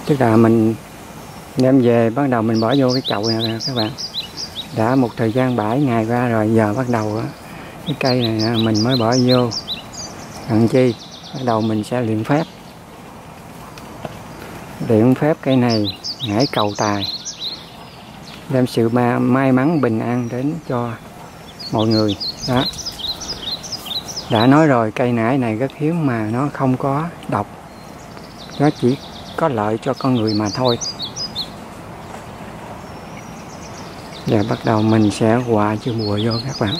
Tức là mình đem về bắt đầu mình bỏ vô cái chậu này nè các bạn. Đã một thời gian 7 ngày qua rồi, giờ bắt đầu cái cây này mình mới bỏ vô. Làm chi? Bắt đầu mình sẽ luyện phép. Luyện phép cây này ngải cầu tài, đem sự may mắn bình an đến cho mọi người. Đó. Đã nói rồi, cây nải này rất hiếm mà nó không có độc. Nó chỉ có lợi cho con người mà thôi. Và bắt đầu mình sẽ quạ chữ bùa vô các bạn.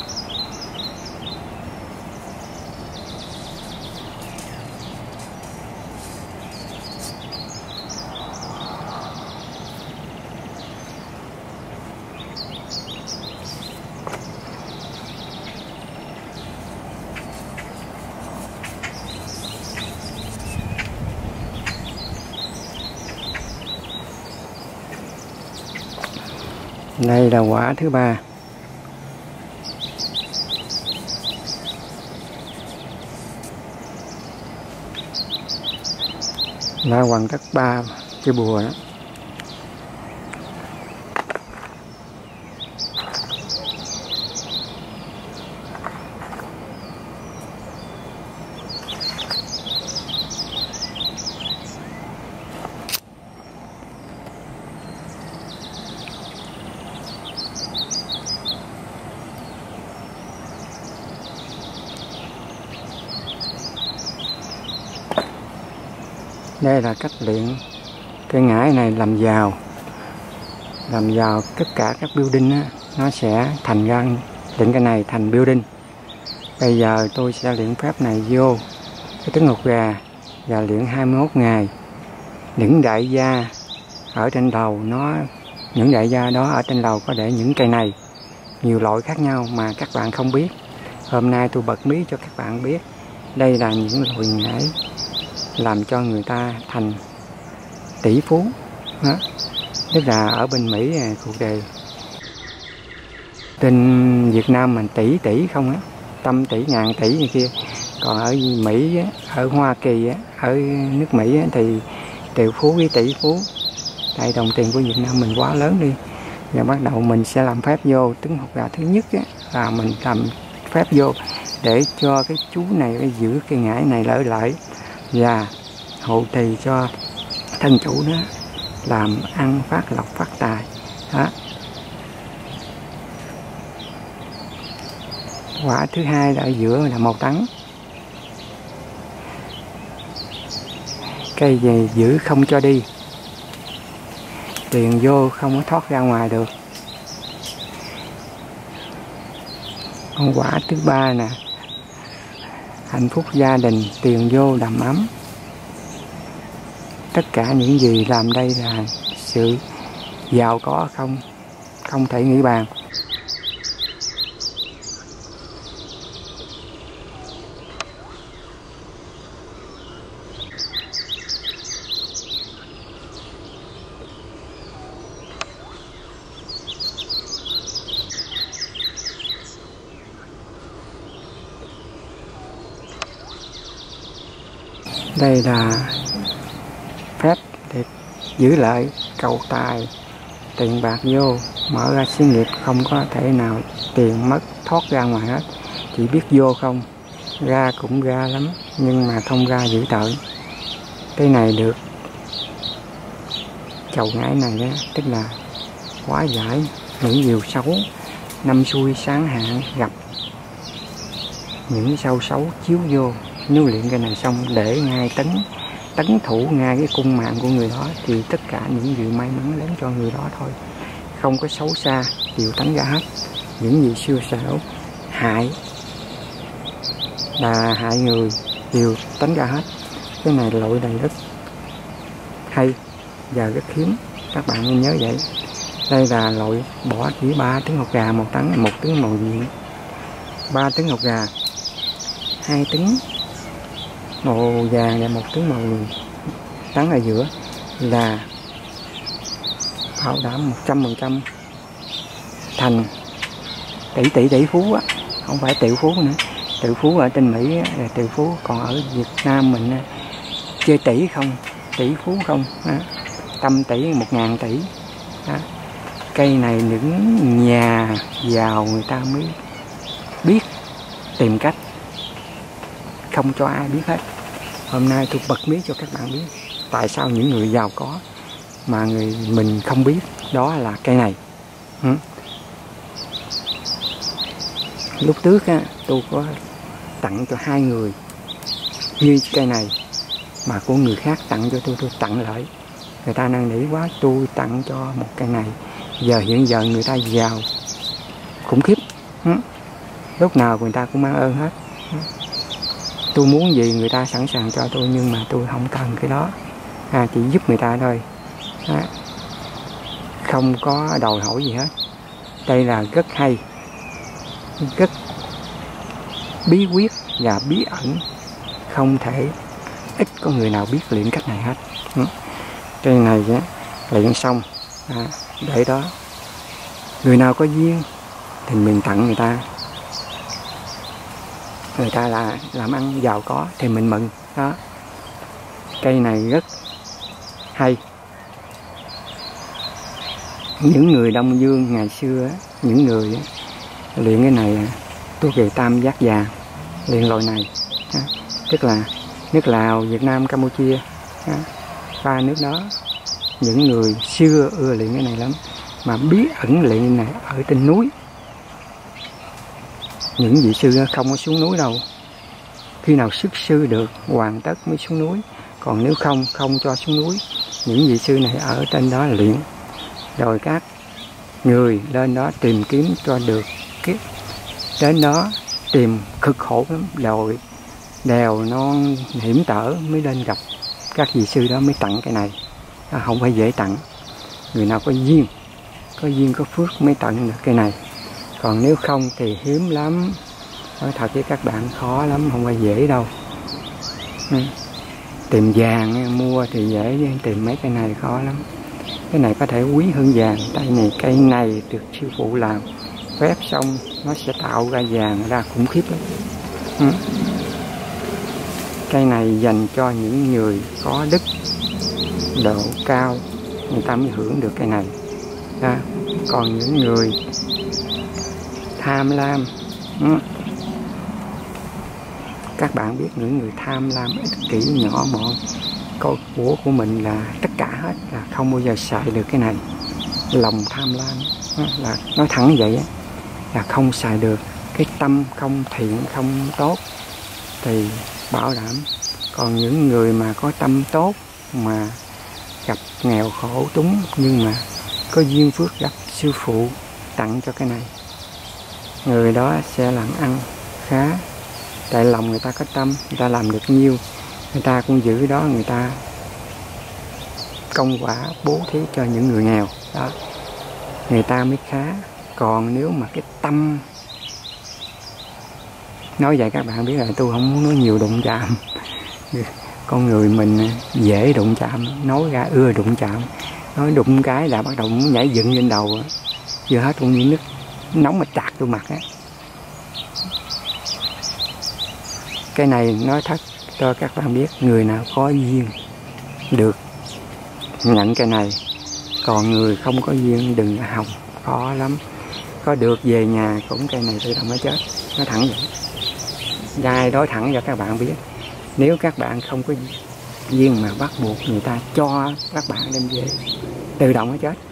Đây là quả thứ 3. Đã hoàn tất 3 chữ bùa đó. Đây là cách luyện cây ngải này làm giàu tất cả các building á, nó sẽ thành ra luyện cái này thành building. Bây giờ tôi sẽ luyện phép này vô cái trứng hột gà và luyện 21 ngày. Những đại gia ở trên đầu những đại gia đó ở trên đầu có để những cây này nhiều loại khác nhau mà các bạn không biết. Hôm nay tôi bật mí cho các bạn biết. Đây là những loại ngải làm cho người ta thành tỷ phú đó. Tức là ở bên Mỹ cuộc đời bên Việt Nam mình tỷ không á, trăm tỷ ngàn tỷ như kia. Còn ở Mỹ ở Hoa Kỳ ở nước Mỹ thì triệu phú với tỷ phú. Tại đồng tiền của Việt Nam mình quá lớn đi. Và bắt đầu mình sẽ làm phép vô trứng hột gà. Thứ nhất là mình làm phép vô để cho cái chú này giữ cây ngải này lợi lại và hộ trì cho thân chủ đó, làm ăn phát lộc phát tài đó. Quả thứ 2 là ở giữa là màu trắng. Cây gì giữ không cho đi, tiền vô không có thoát ra ngoài được. Con quả thứ 3 nè, hạnh phúc gia đình, tiền vô đầm ấm. Tất cả những gì làm đây là sự giàu có không thể nghĩ bàn. Đây là phép để giữ lại cầu tài, tiền bạc vô, mở ra xí nghiệp không có thể nào tiền mất thoát ra ngoài hết, chỉ biết vô không, ra cũng ra lắm nhưng mà không ra dữ tợn. Cái này được chầu ngải này đó, tức là hóa giải những điều xấu, năm xui sáng hạn gặp những sao xấu chiếu vô. Nếu luyện cái này xong để ngay tấn thủ ngay cái cung mạng của người đó thì tất cả những gì may mắn đến cho người đó thôi, không có xấu xa đều tấn ra hết. Những gì xưa xẻo hại người đều tấn ra hết. Cái này loại này rất hay và rất hiếm, các bạn nên nhớ vậy. Đây là loại bỏ chỉ 3 trứng hột gà màu trắng, 1 trứng màu vàng, 3 trứng hột gà, 2 trứng màu vàng và 1 trứng màu trắng ở giữa là bảo đảm 100% thành tỷ phú á, không phải triệu phú nữa. Triệu phú ở trên Mỹ là triệu phú, còn ở Việt Nam mình chơi tỷ không, tỷ phú không á. 100 tỷ, 1.000 tỷ đó. Cây này những nhà giàu người ta mới biết tìm cách, không cho ai biết hết. Hôm nay tôi bật mí cho các bạn biết tại sao những người giàu có mà mình không biết, đó là cây này. Lúc trước á, tôi có tặng cho 2 người như cây này, mà của người khác tặng cho tôi tặng lại. Người ta năn nỉ quá, tôi tặng cho một cây này. Hiện giờ người ta giàu khủng khiếp, lúc nào người ta cũng mang ơn hết. Tôi muốn gì người ta sẵn sàng cho tôi, nhưng mà tôi không cần cái đó, chỉ giúp người ta thôi, không có đòi hỏi gì hết. Đây là rất hay, rất bí quyết và bí ẩn, không thể ít có người nào biết luyện cách này hết. Cây này luyện xong để đó, người nào có duyên thì mình tặng người ta. Người ta là làm ăn giàu có thì mình mừng đó. Cây này rất hay. Những người Đông Dương ngày xưa, những người luyện cái này, tôi về Tam Giác Vàng luyện loại này, tức là nước Lào, Việt Nam, Campuchia, 3 nước đó, những người xưa ưa luyện cái này lắm. Mà bí ẩn luyện cái này ở trên núi. Những vị sư không có xuống núi đâu, khi nào xuất sư được hoàn tất mới xuống núi, còn nếu không cho xuống núi. Những vị sư này ở trên đó luyện, rồi các người lên đó tìm kiếm cho được kiếp, đến đó tìm cực khổ lắm, rồi đèo non hiểm trở mới lên gặp các vị sư đó mới tặng cái này. Không phải dễ tặng, người nào có duyên có phước mới tặng được cái này, còn nếu không thì hiếm lắm. Nói thật với các bạn, khó lắm, không phải dễ đâu. Tìm vàng mua thì dễ, nhưng tìm mấy cái này khó lắm. Cái này có thể quý hơn vàng. Cây này được sư phụ làm phép xong nó sẽ tạo ra vàng ra khủng khiếp lắm. Cây này dành cho những người có đức độ cao, người ta mới hưởng được cây này. Còn những người tham lam, các bạn biết, những người tham lam ích kỷ nhỏ mọn, của mình là tất cả hết, là không bao giờ xài được cái này. Lòng tham lam là nói thẳng vậy, là không xài được. Cái tâm không thiện, không tốt thì bảo đảm. Còn những người mà có tâm tốt, mà gặp nghèo khổ túng, nhưng mà có duyên phước gặp sư phụ tặng cho cái này, người đó sẽ làm ăn khá. Tại lòng người ta có tâm, người ta làm được nhiêu, người ta cũng giữ đó, người ta công quả bố thí cho những người nghèo đó, người ta mới khá. Còn nếu mà cái tâm, nói vậy các bạn biết là tôi không muốn nói nhiều đụng chạm. Con người mình dễ đụng chạm, nói ra ưa đụng chạm, nói đụng cái là bắt đầu muốn nhảy dựng lên đầu, vừa hết cũng như nước nóng mà tạt vô mặt á. Cái này nói thật cho các bạn biết, người nào có duyên được nhận cái này, còn người không có duyên đừng hòng, khó lắm. Có được về nhà cũng cây này tự động nó chết, nó thẳng vậy. Gai nói thẳng cho các bạn biết, nếu các bạn không có duyên mà bắt buộc người ta cho các bạn đem về, tự động nó chết,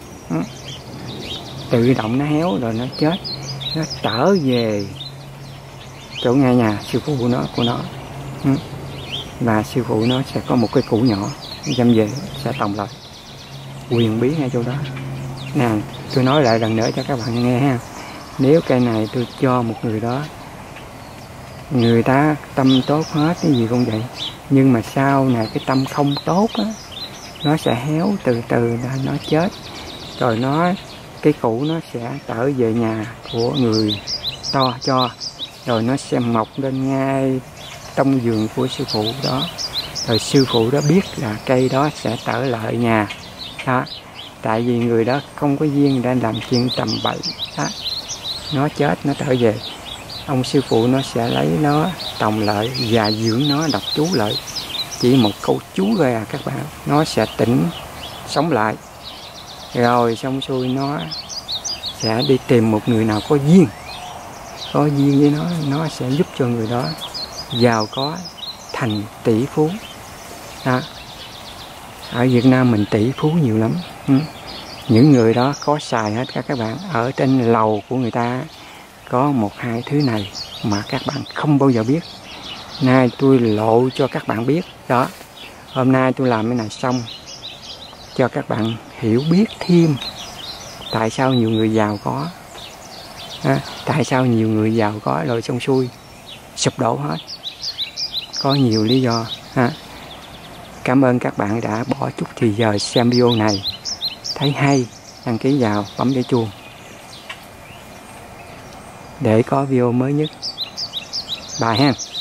tự động nó héo rồi nó chết, nó trở về chỗ nhà sư phụ nó của nó, và sư phụ nó sẽ có một cái củ nhỏ đem về sẽ tòng lại, quyền bí ngay chỗ đó. Nè, tôi nói lại lần nữa cho các bạn nghe ha. Nếu cây này tôi cho một người đó, người ta tâm tốt hết, cái gì cũng vậy, nhưng mà sau này cái tâm không tốt á, nó sẽ héo từ từ ra, nó chết, rồi cái củ nó sẽ trở về nhà của người to cho, rồi nó sẽ mọc lên ngay trong vườn của sư phụ đó. Rồi sư phụ đó biết là cây đó sẽ trở lại nhà đó. Tại vì người đó không có duyên đang làm chuyện tầm bậy đó, nó chết, nó trở về, ông sư phụ nó sẽ lấy nó tòng lại và dưỡng nó, đọc chú lại, chỉ một câu chú rồi các bạn, nó sẽ tỉnh sống lại, rồi xong xuôi nó sẽ đi tìm một người nào có duyên với nó sẽ giúp cho người đó giàu có thành tỷ phú. Đó. Ở Việt Nam mình tỷ phú nhiều lắm. Những người đó có xài hết các bạn. Ở trên lầu của người ta có 1-2 thứ này mà các bạn không bao giờ biết. Nay tôi lộ cho các bạn biết. Đó. Hôm nay tôi làm cái này xong cho các bạn hiểu biết thêm tại sao nhiều người giàu có. Tại sao nhiều người giàu có rồi xong xuôi sụp đổ hết. Có nhiều lý do. Cảm ơn các bạn đã bỏ chút thời giờ xem video này. Thấy hay, đăng ký vào, bấm dây chuông để có video mới nhất. Bye ha.